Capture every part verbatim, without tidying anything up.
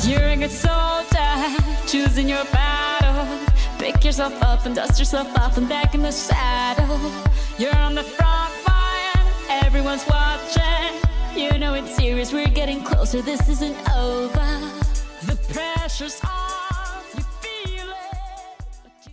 You're a good soldier, choosing your battle. Pick yourself up and dust yourself off and back in the saddle. You're on the front line, everyone's watching. You know it's serious, we're getting closer, this isn't over. The pressure's on, you feel it, but you...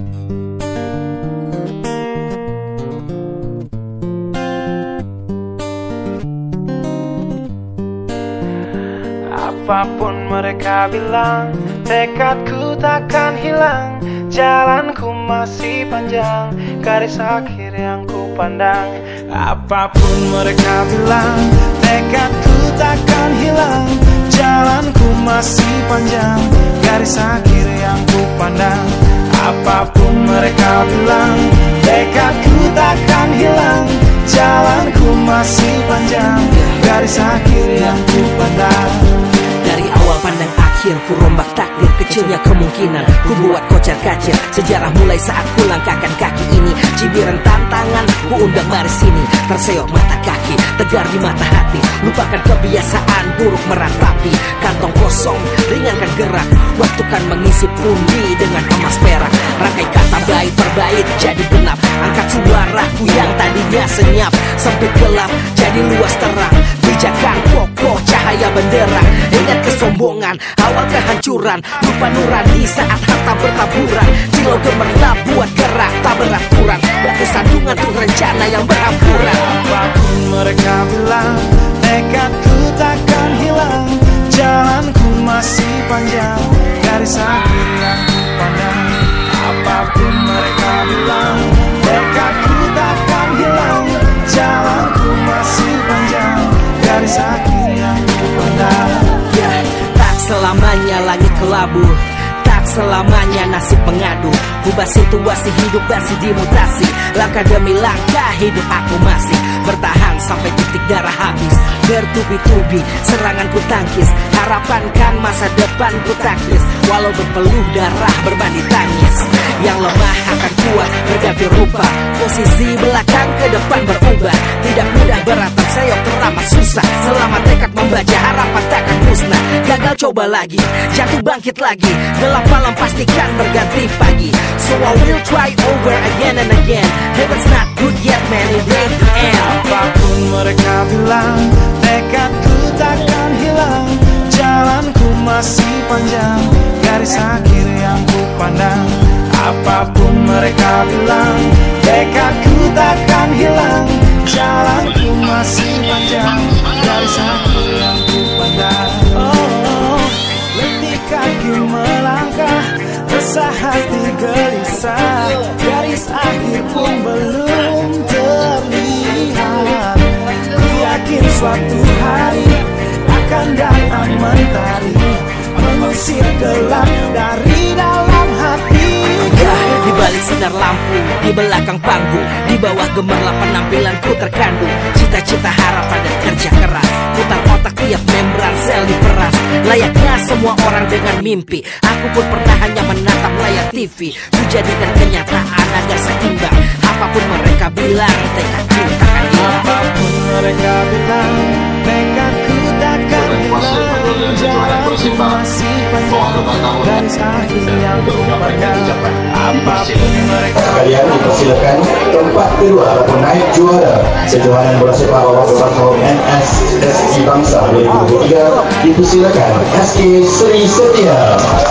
Apapun mereka bilang, tekadku takkan hilang. Jalanku masih panjang, garis akhir yang ku pandang. Apapun mereka bilang, tekadku takkan hilang. Jalanku masih panjang, garis akhir yang ku pandang. Apapun mereka bilang, tekadku takkan hilang. Jalanku masih panjang, garis akhir yang ku pandang. Dari awal pandang akhir, ku rombak takdir. Kecilnya kemungkinan, ku buat kocar kacir. Sejarah mulai saat ku langkahkan kaki ini. Cibiran tantangan, ku undang mari sini. Terseok mata kaki, tegar di mata hati. Lupakan kebiasaan buruk meratapi. Kantong kosong, ringankan gerak. Waktu kan mengisi pundi dengan emas perak. Rangkai kata bait per bait jadi genap. Angkat suaraku yang tadinya senyap. Sempit gelap, jadi luas terang. Bijakan kokoh, cahaya benderang. Ingat kesombongan, awal kehancuran. Lupa nurani saat harta bertaburan. Silau gemerlap buat gerak tak beraturan. Batu sandungan tuh rencana yang berampuran. Apapun mereka bilang, tekadku takkan hilang. Jalanku masih panjang, garis akhir yang ku pandang. Apapun mereka bilang, tekadku takkan hilang. Jalanku masih panjang, garis akhir yang ku pandang. Ya, tak selamanya langit kelabu, tak selamanya nasib pengadu. Ubah situasi hidup masih dimutasi. Langkah demi langkah hidup aku masih bertahan sampai titik darah habis. Bertubi-tubi serangan ku tangkis. Harapan kan masa depan ku taktis. Walau berpeluh darah berbanding tangis. Yang lemah akan kuat berganti rupa. Posisi belakang ke depan berubah. Tidak mudah beratap seyok teramat susah. Selama tekad membaca harapan takkan musnah. Gagal coba lagi, jatuh bangkit lagi. Gelap malam pastikan berganti pagi. So I will try over again and again. Heaven's not good yet man, it ain't the end. Apapun mereka bilang, tekadku takkan hilang. Jalanku masih panjang, garis akhir yang ku pandang. Apapun mereka bilang, tekadku takkan hilang. Jalanku masih panjang, garis akhir yang ku pandang. Oh, letih kaki melangkah, resah hati gelisah. Garis akhir pun belum terlihat. Ku yakin suatu hari akan datang mentari, mengusir gelap dari dalam hati. Ya, di balik sinar lampu, di belakang panggung, di bawah gemerlap penampilanku terkandung. Cita-cita harapan dan kerja keras. Putar otak tiap membran sel diperas. Layaknya semua orang dengan mimpi, aku pun pernah hanya menatap layar T V. Ku jadikan kenyataan agar seimbang. Apapun mereka bilang, tekadku takkan hilang. Apapun mereka bilang, tekadku takkan hilang. Jalanku masih panjang, garis akhir yang ku pandang. Apapun mereka Kalian dipersilakan tempat kedua ataupun naik juara kejohanan bola sepak Bapak Home N S S I Bangsa dua ribu dua puluh tiga. Dipersilakan S K Sri Setia.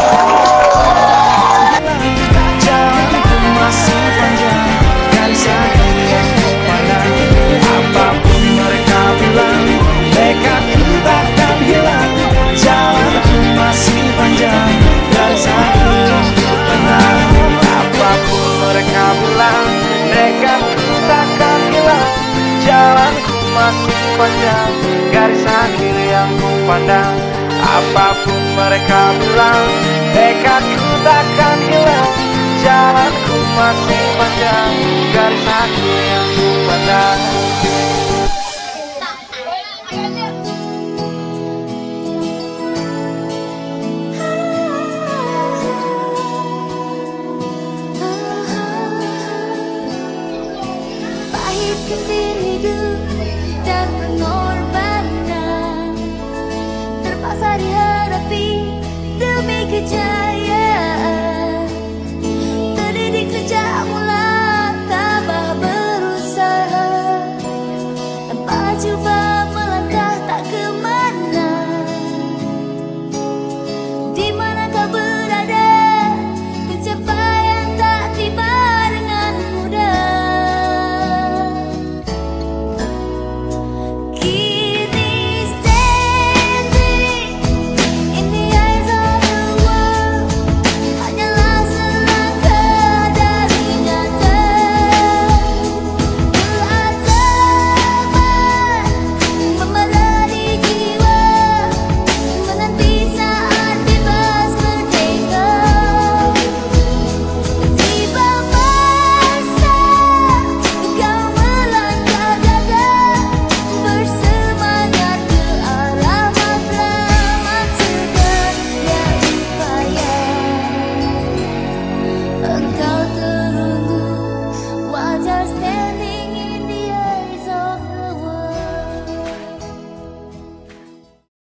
Jalanku masih panjang, garis akhir yang ku pandang. Apapun mereka bilang, tekadku takkan hilang. Jalanku masih panjang, garis akhir yang ku pandang. Apapun mereka bilang, tekadku takkan hilang. Jalanku masih panjang, garis akhir yang ku pandang. Apapun mereka bilang, tekadku takkan hilang. Jalanku masih panjang, garis akhir yang ku pandang.